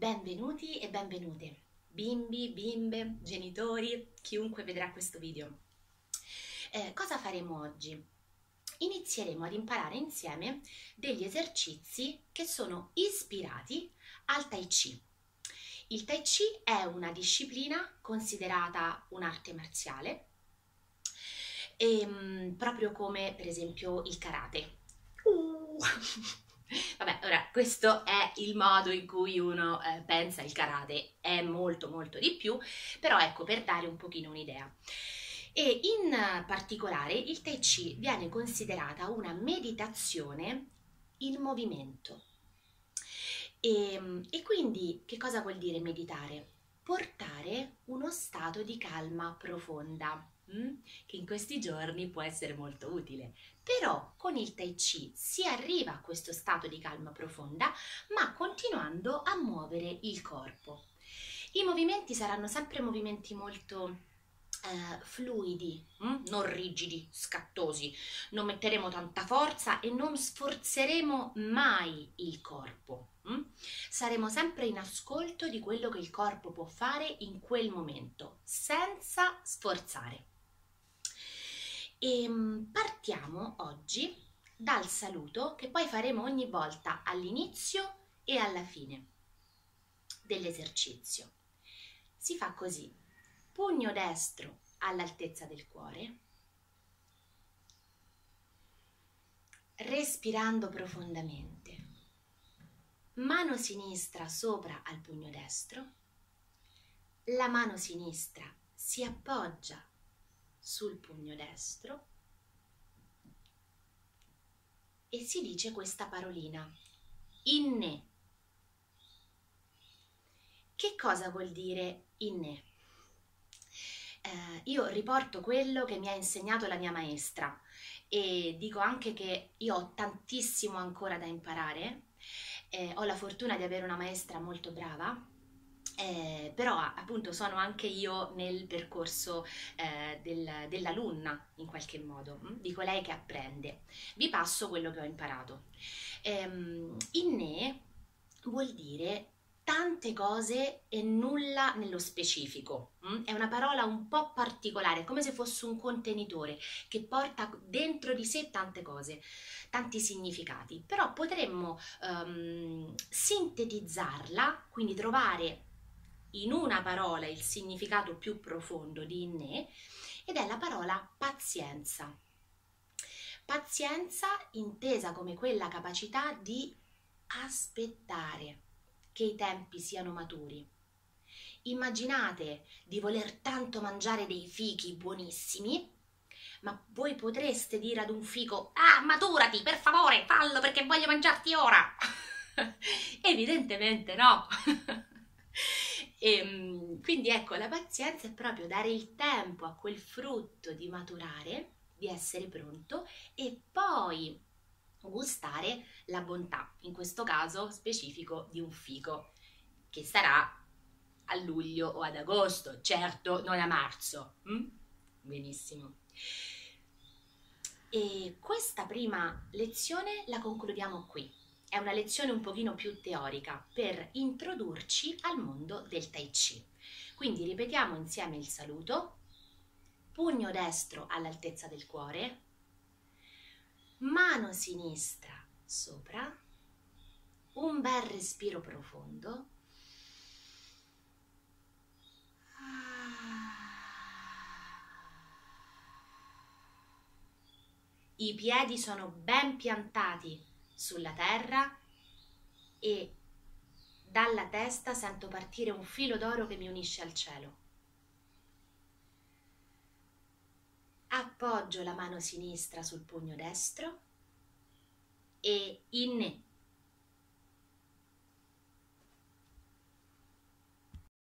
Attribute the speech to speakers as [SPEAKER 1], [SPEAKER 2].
[SPEAKER 1] Benvenuti e benvenute, bimbi, bimbe, genitori, chiunque vedrà questo video. Cosa faremo oggi? Inizieremo ad imparare insieme degli esercizi che sono ispirati al Tai Chi. Il Tai Chi è una disciplina considerata un'arte marziale, proprio come per esempio il karate. Vabbè, ora questo è il modo in cui uno pensa il karate, è molto di più, però ecco, per dare un pochino un'idea. E in particolare il Tai Chi viene considerata una meditazione in movimento. E quindi che cosa vuol dire meditare? Portare uno stato di calma profonda, che in questi giorni può essere molto utile. Però con il Tai Chi si arriva a questo stato di calma profonda, ma continuando a muovere il corpo. I movimenti saranno sempre movimenti molto fluidi, non rigidi, scattosi. Non metteremo tanta forza e non sforzeremo mai il corpo. Saremo sempre in ascolto di quello che il corpo può fare in quel momento, senza sforzare. E partiamo oggi dal saluto che poi faremo ogni volta all'inizio e alla fine dell'esercizio. Si fa così: pugno destro all'altezza del cuore, respirando profondamente, mano sinistra sopra al pugno destro, la mano sinistra si appoggia sul pugno destro e si dice questa parolina: inne. Che cosa vuol dire inne? Io riporto quello che mi ha insegnato la mia maestra e dico anche che io ho tantissimo ancora da imparare. Ho la fortuna di avere una maestra molto brava, però appunto sono anche io nel percorso dell'alunna in qualche modo, di colei che apprende. Vi passo quello che ho imparato. Inne vuol dire tante cose e nulla nello specifico. È una parola un po' particolare, come se fosse un contenitore che porta dentro di sé tante cose, tanti significati. Però potremmo sintetizzarla, quindi trovare in una parola il significato più profondo di inne, ed è la parola pazienza. Pazienza intesa come quella capacità di aspettare che i tempi siano maturi. Immaginate di voler tanto mangiare dei fichi buonissimi, ma voi potreste dire ad un fico: ah, maturati, per favore, fallo perché voglio mangiarti ora. Evidentemente no. Quindi ecco, la pazienza è proprio dare il tempo a quel frutto di maturare, di essere pronto, e poi gustare la bontà, in questo caso specifico di un fico, che sarà a luglio o ad agosto, certo non a marzo. Benissimo. E questa prima lezione la concludiamo qui. È una lezione un pochino più teorica per introdurci al mondo del Tai Chi. Quindi ripetiamo insieme il saluto: pugno destro all'altezza del cuore, mano sinistra sopra, un bel respiro profondo. I piedi sono ben piantati sulla terra e dalla testa sento partire un filo d'oro che mi unisce al cielo. Appoggio la mano sinistra sul pugno destro e inne.